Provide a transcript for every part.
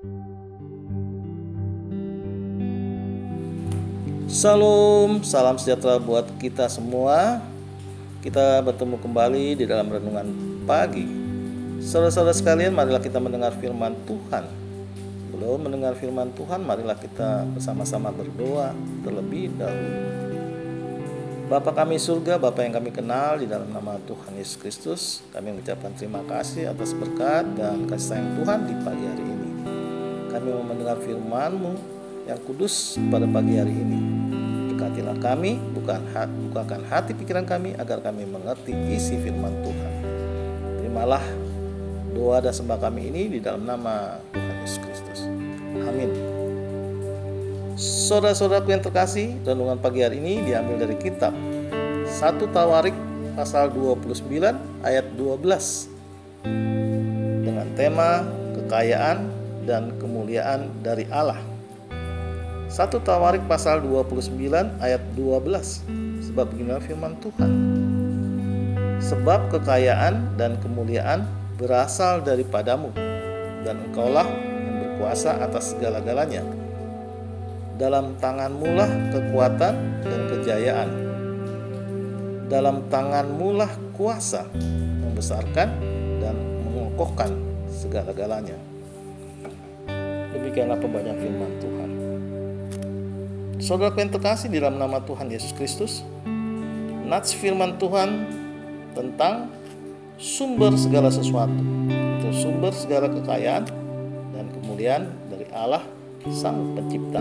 Salam, salam sejahtera buat kita semua. Kita bertemu kembali di dalam renungan pagi. Saudara-saudara sekalian, marilah kita mendengar firman Tuhan. Sebelum mendengar firman Tuhan, marilah kita bersama-sama berdoa terlebih dahulu. Bapa kami surga, Bapa yang kami kenal, di dalam nama Tuhan Yesus Kristus, kami mengucapkan terima kasih atas berkat dan kasih sayang Tuhan di pagi hari ini. Kami mau mendengar firman-Mu yang kudus pada pagi hari ini. Berkatilah kami, bukakan hati pikiran kami agar kami mengerti isi firman Tuhan. Terimalah doa dan sembah kami ini di dalam nama Tuhan Yesus Kristus. Amin. Saudara-saudaraku yang terkasih, renungan pagi hari ini diambil dari kitab 1 Tawarik pasal 29 ayat 12 dengan tema kekayaan dan kemuliaan dari Allah. 1 Tawarik pasal 29 ayat 12. Sebab beginilah firman Tuhan. Sebab kekayaan dan kemuliaan berasal daripadamu, dan engkaulah yang berkuasa atas segala-galanya. Dalam tanganmulah kekuatan dan kejayaan. Dalam tanganmulah kuasa membesarkan dan mengokohkan segala-galanya. Demikianlah pembacaan firman Tuhan. Saudara yang terkasih di dalam nama Tuhan Yesus Kristus, nats firman Tuhan tentang sumber segala sesuatu, atau sumber segala kekayaan dan kemuliaan dari Allah Sang Pencipta.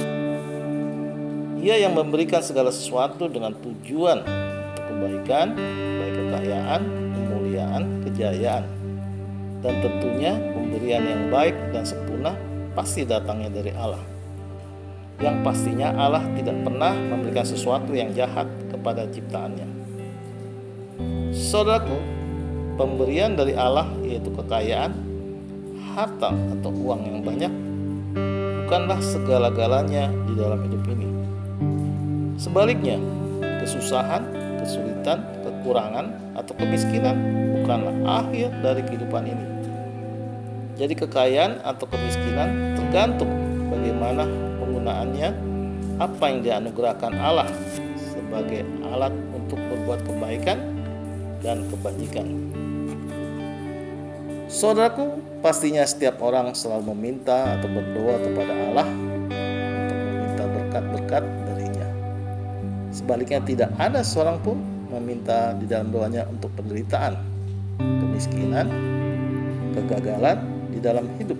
Ia yang memberikan segala sesuatu dengan tujuan kebaikan, baik kekayaan, kemuliaan, kejayaan. Dan tentunya pemberian yang baik dan sempurna pasti datangnya dari Allah. Yang pastinya Allah tidak pernah memberikan sesuatu yang jahat kepada ciptaannya. Saudaraku, pemberian dari Allah yaitu kekayaan, harta atau uang yang banyak bukanlah segala-galanya di dalam hidup ini. Sebaliknya, kesusahan, kesulitan, kekurangan, atau kemiskinan bukanlah akhir dari kehidupan ini. Jadi kekayaan atau kemiskinan tergantung bagaimana penggunaannya, apa yang dianugerahkan Allah sebagai alat untuk berbuat kebaikan dan kebajikan. Saudaraku, pastinya setiap orang selalu meminta atau berdoa kepada Allah untuk meminta berkat-berkat darinya. Sebaliknya tidak ada seorang pun meminta di dalam doanya untuk penderitaan, kemiskinan, kegagalan di dalam hidup.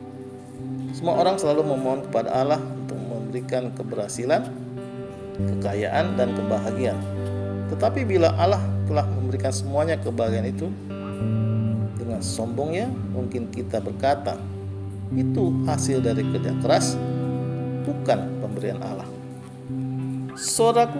Semua orang selalu memohon kepada Allah untuk memberikan keberhasilan, kekayaan, dan kebahagiaan. Tetapi bila Allah telah memberikan semuanya kebahagiaan itu, dengan sombongnya mungkin kita berkata, itu hasil dari kerja keras, bukan pemberian Allah. Saudaraku,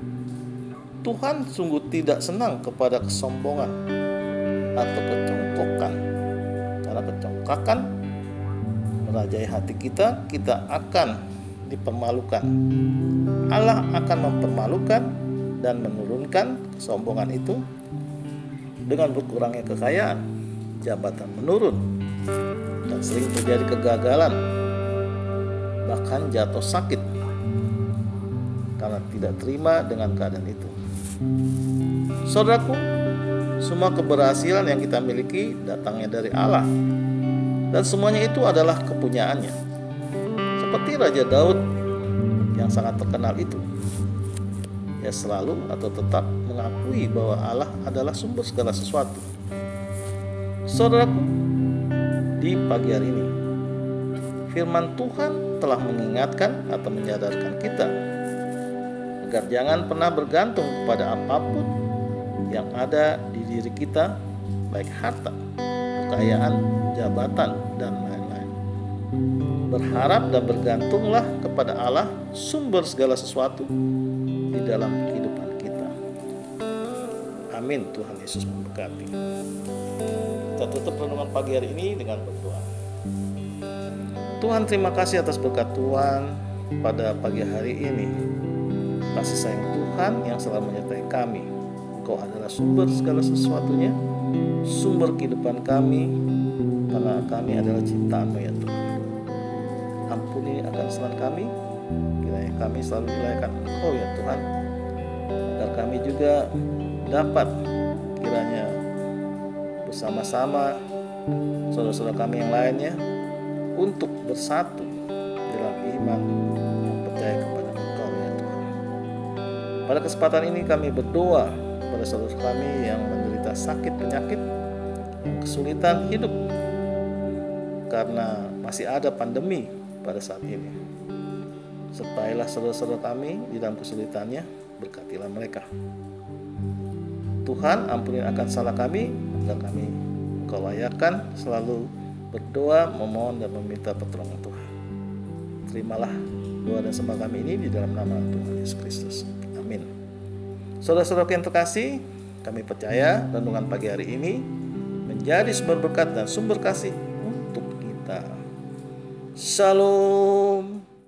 Tuhan sungguh tidak senang kepada kesombongan atau kecongkokan. Karena kecongkakan merajai hati kita, kita akan dipermalukan. Allah akan mempermalukan dan menurunkan kesombongan itu dengan berkurangnya kekayaan, jabatan menurun, dan sering terjadi kegagalan, bahkan jatuh sakit karena tidak terima dengan keadaan itu. Saudaraku, semua keberhasilan yang kita miliki datangnya dari Allah, dan semuanya itu adalah kepunyaannya. Seperti Raja Daud yang sangat terkenal itu, ia selalu atau tetap mengakui bahwa Allah adalah sumber segala sesuatu. Saudaraku, di pagi hari ini firman Tuhan telah mengingatkan atau menyadarkan kita agar jangan pernah bergantung kepada apapun yang ada di diri kita, baik harta, kekayaan, jabatan, dan lain-lain. Berharap dan bergantunglah kepada Allah, sumber segala sesuatu di dalam kehidupan kita. Amin. Tuhan Yesus memberkati. Kita tutup renungan pagi hari ini dengan berdoa. Tuhan, terima kasih atas berkat Tuhan pada pagi hari ini. Kasih sayang Tuhan yang selalu menyertai kami. Engkau adalah sumber segala sesuatunya, sumber kehidupan kami, karena kami adalah ciptaan-Mu ya Tuhan. Ampuni akan kesalahan kami, kiranya kami selalu dilayakkan Engkau ya Tuhan, agar kami juga dapat kiranya bersama-sama saudara-saudara kami yang lainnya untuk bersatu dalam iman dan percaya kepada Engkau ya Tuhan. Pada kesempatan ini kami berdoa pada saudara kami yang menderita sakit penyakit, kesulitan hidup karena masih ada pandemi pada saat ini. Sertailah saudara-saudara kami di dalam kesulitannya, berkatilah mereka. Tuhan, ampuni akan salah kami, agar kami Engkau layakkan selalu berdoa, memohon dan meminta pertolongan Tuhan. Terimalah doa dan sembah kami ini di dalam nama Tuhan Yesus Kristus. Amin. Saudara-saudara yang terkasih, kami percaya renungan pagi hari ini menjadi sumber berkat dan sumber kasih untuk kita. Shalom.